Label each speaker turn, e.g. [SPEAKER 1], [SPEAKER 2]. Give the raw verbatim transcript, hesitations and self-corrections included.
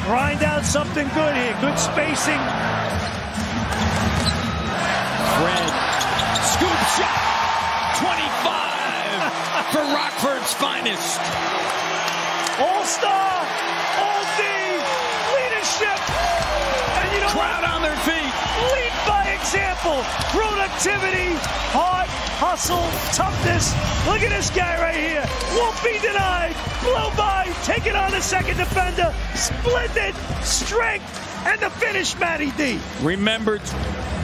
[SPEAKER 1] grind out something good here. Good spacing.
[SPEAKER 2] Fred, scoop shot, twenty-five for Rockford's finest.
[SPEAKER 1] All-star, all-D, leadership, and you know
[SPEAKER 2] Crowd
[SPEAKER 1] what?
[SPEAKER 2] on their feet.
[SPEAKER 1] Lead by example, productivity, heart, hustle, toughness. Look at this guy right here. Won't be denied. Blow by, taking on the second defender. Splendid strength and the finish, Matty D.
[SPEAKER 2] Remember